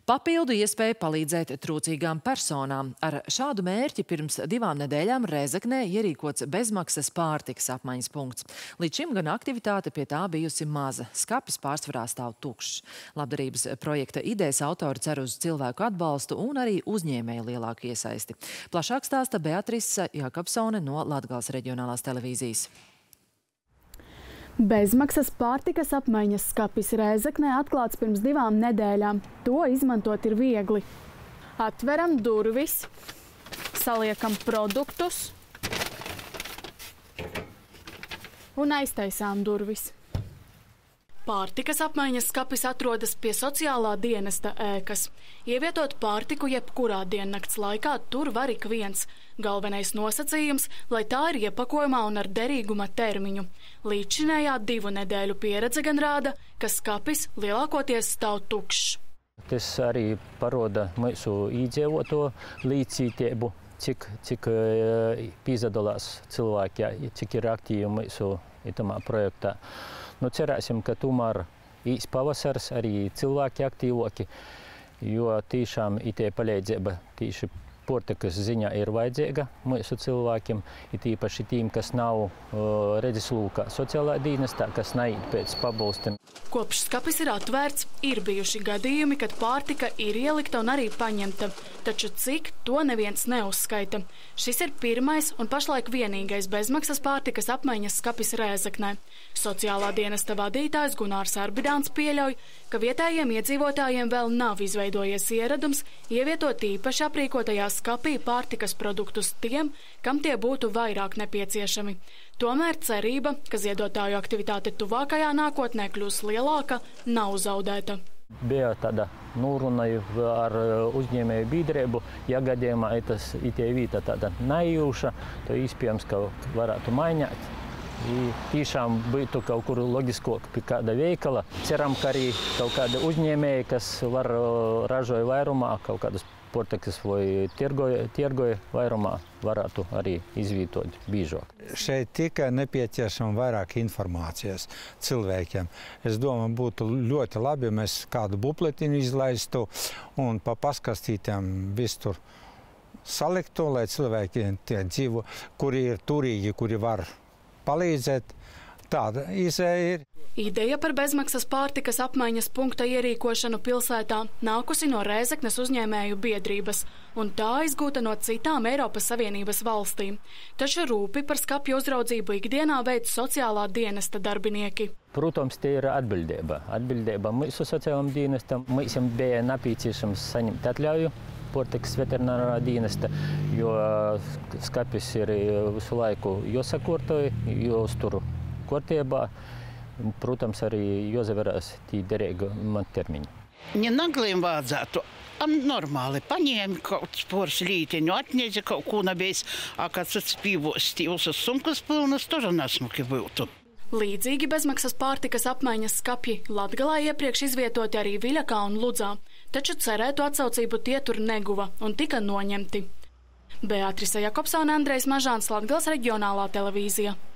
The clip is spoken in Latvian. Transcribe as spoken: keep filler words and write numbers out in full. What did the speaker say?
Papildu iespēju palīdzēt trūcīgām personām. Ar šādu mērķi pirms divām nedēļām Rēzeknē ierīkots bezmaksas pārtikas apmaiņas punkts. Līdz šim gan aktivitāte pie tā bijusi maza. Skapis pārsvarā stāv tukšs. Labdarības projekta idejas autori cer uz cilvēku atbalstu un arī uzņēmēju lielāku iesaisti. Plašāk stāsta Beatrice Jakobsone no Latgales reģionālās televīzijas. Bezmaksas pārtikas apmaiņas skapis Rēzeknē atklāts pirms divām nedēļām. To izmantot ir viegli. Atveram durvis, saliekam produktus un aiztaisām durvis. Pārtikas apmaiņas skapis atrodas pie sociālā dienesta ēkas. Ievietot pārtiku jebkurā diennakts laikā tur var ik viens. Galvenais nosacījums, lai tā ir iepakojumā un ar derīguma termiņu. Līdzinējā divu nedēļu pieredze gan rāda, ka skapis lielākoties stāv tukšs. Tas arī paroda mūsu iedzīvoto līdzītību, cik, cik piedalās cilvēki, cik ir aktīvi mūsu itamā projektā. Nu, cerēsim, ka tomēr īs pavasars arī cilvēki aktīvoki, jo tiešām itē palīdzība tīši portikas ziņā ir vajadzīga mūsu cilvēkiem, it īpaši tīm, kas nav uh, redzeslūkā sociālā dienestā, kas neiet pēc pabalstiem. Kopš skapis ir atvērts, ir bijuši gadījumi, kad pārtika ir ielikta un arī paņemta, taču cik to neviens neuzskaita. Šis ir pirmais un pašlaik vienīgais bezmaksas pārtikas apmaiņas skapis Rēzeknē. Sociālā dienesta vadītājs Gunārs Arbidāns pieļauj, ka vietējiem iedzīvotājiem vēl nav izveidojies ieradums ievietot īpaši aprīkotajā skapī pārtikas produktus tiem, kam tie būtu vairāk nepieciešami. Tomēr cerība, ka ziedotāju aktivitāte tuvākajā nākotnē kļūs lielāka, nav zaudēta. Bija tāda nūruna ar uzņēmēju biedrību, ja gadījumā tas itē vīta tāda nejūša, to iespējams, ka varētu mainīt. I tiešām būtu kaut kur loģiskāk pie kāda veikala. Ceram, ka arī kaut kādi uzņēmēji, kas var ražoja vairumā, kaut kādas portikas vai tirgoja, tirgoja vairumā, varētu arī izvietot biežāk. Šeit tikai nepieciešama vairāk informācijas cilvēkiem. Es domāju, būtu ļoti labi, ja mēs kādu bupletiņu izlaistu un pa paskastītiem visu tur saliktu, lai cilvēki tie dzīvo, kuri ir turīgi, kuri var palīdzēt. Tāda izēja ir. Ideja par bezmaksas pārtikas apmaiņas punkta ierīkošanu pilsētā nākusi no Rēzeknes uzņēmēju biedrības, un tā izgūta no citām Eiropas Savienības valstīm. Taču rūpi par skapju uzraudzību ikdienā veic sociālā dienesta darbinieki. Protams, te ir atbildība. Atbildība mūsu sociālam dienestam. Mums bija nepieciešams saņemt atļauju portikas veterinārā dienesta, jo skapis ir visu laiku jāsakārtoja, jāuztur kārtībā. Protams, arī jāsaverās tī derīguma termiņi. Ne nagliem vajadzētu. Normāli paņēma kaut spors līteņu, atņēza kaut ko nebeiz, a kāds atspīvos stīvus uz sumkas pilnas, tur nesmuki būtu. Līdzīgi bezmaksas pārtikas apmaiņas skapji Latgalā iepriekš izvietoti arī Viļakā un Ludzā, taču cerētu atsaucību tie tur neguva un tika noņemti. Beatrice Jakobsone, Andrejs Mažāns, Latgales reģionālā televīzija.